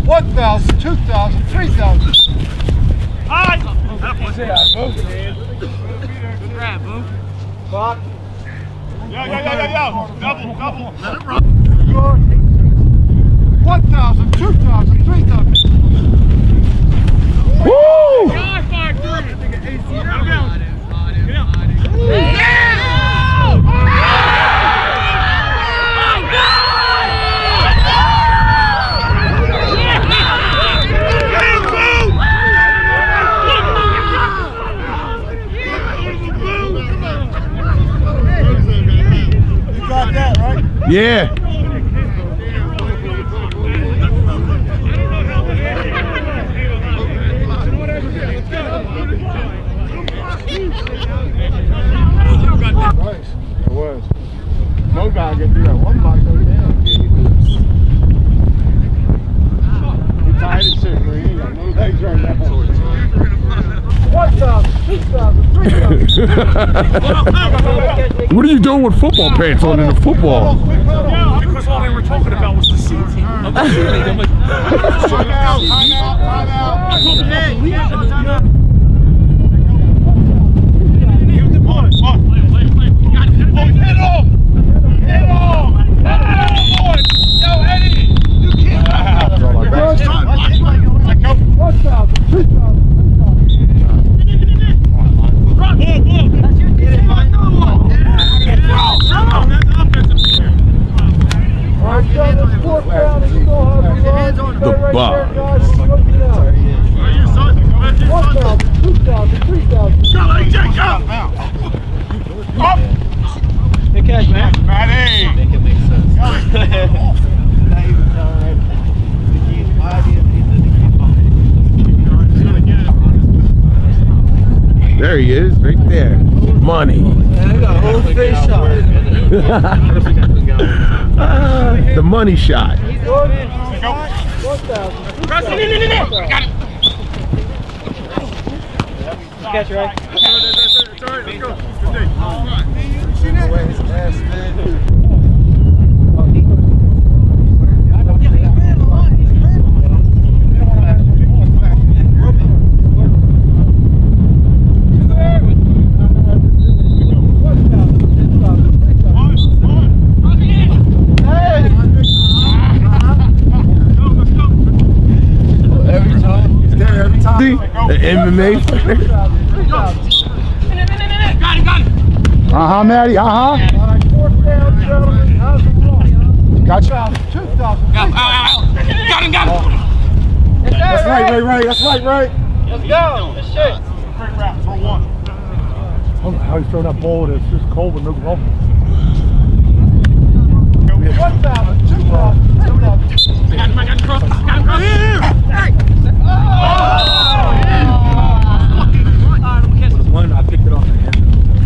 1,000, 2,000, 3,000. Hi! Good grab, boo. Fuck. Yo. Double. Let it run. 1,000, 2,000, 3,000. Woo! God, 5-3. You got that, right? Yeah. Nice. It was. No guy can do that. One guy goes down. He's tired as shit, bro. He ain't got no legs right now. 1,000, 2,000, 3,000. What are you doing with football pants on in the football? Because all they were talking about was the seat team. I'm like, Time out. The bar. 1,000, 2,000, 3,000. Good catch, man. Matty! Make it make sense. There he is, right there. Money. The money shot. Got it. Catch, right? It's all right, let's go. Good day. The MMA fighter. Got it. Maddie, Got you. 2,000, 3,000. Got him. That's right. That's right. Let's go. Good shit. Great wrap for one. I don't know how he's throwing that ball. It's just cold with no glove. 1,000, 2,000, 3,000. Got him cross. One, I picked it off the hand.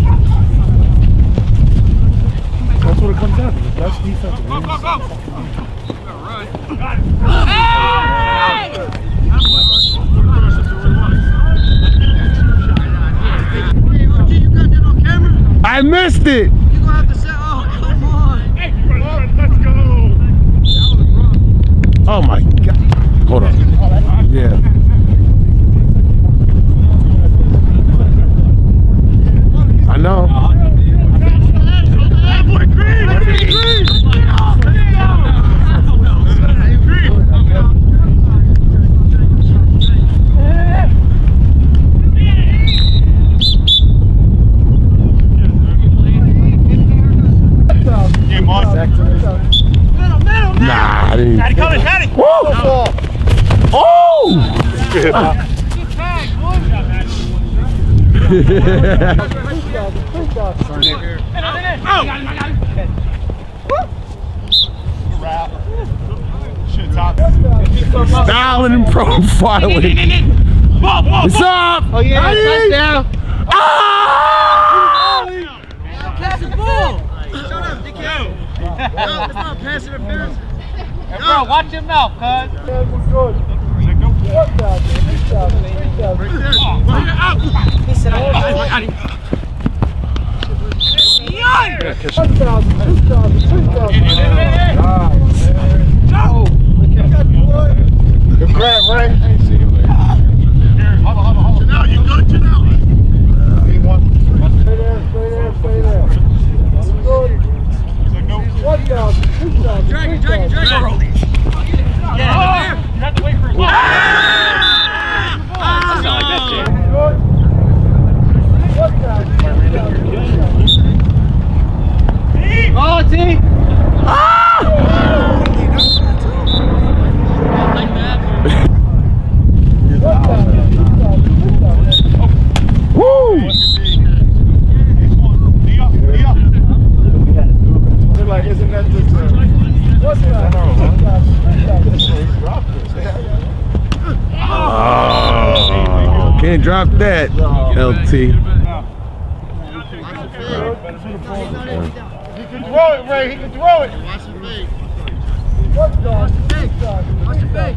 That's what it comes down to. The best defense. Go. Got it. I missed it. You're gonna have to say, oh, come on. Hey, let's go. Oh my God. Hold on. Yeah. I know. Nah, I didn't. Patty coming, Patty. Woo! Oh! Good tag, boy. Styling and profiling. What's up? Oh yeah, touchdown. Ah! Catch the ball. Shut up, dickhead. No, it's not pass interference. Hey, bro, watch your mouth, cuz. He said, drop that, LT. He can throw it, Ray. He can throw it. Watch the fake. Watch the fake. Watch the fake.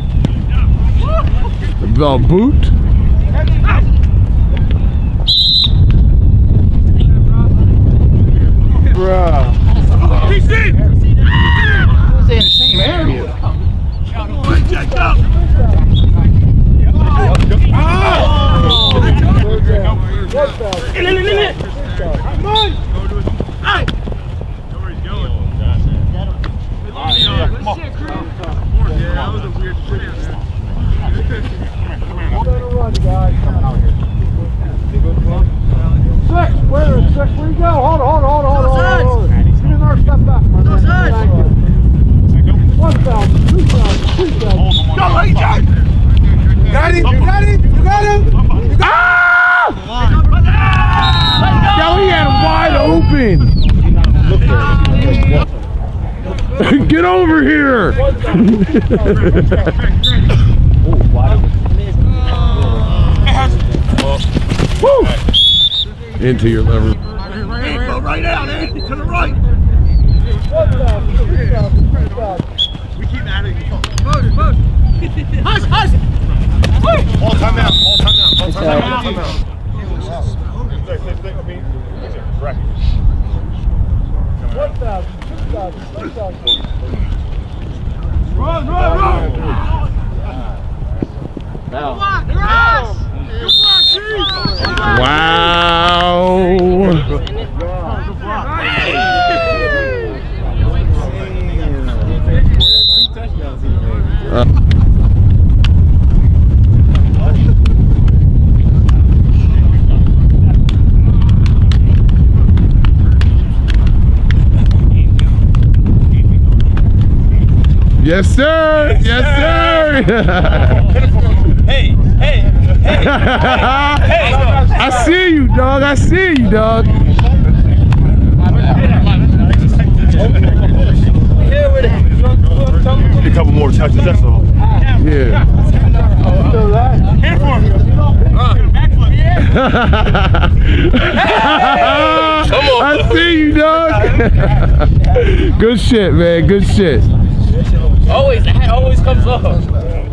The boot. Bruh. He's in! Who's in the same area? Check up! Come on! Hey! That was a weird shit. Six, where you go? Hold on. Get in there, step back, my man. Thank you. 1,000, 2,000, 3,000. Go, AJ! Got him. Ah! Yo, he had him wide open. Get over here. Woo! Into your lever. Go right out, eh? To the right! 1,000, 3,000, 3,000. We keep adding. Hush! All time out. Run! Wow. Yes, sir. Yes, sir. Hey! I see you, dog. A couple more touches, that's all. Yeah. Here for him! I see you, dog. Good shit, man. Good shit. Always, the hat always comes off.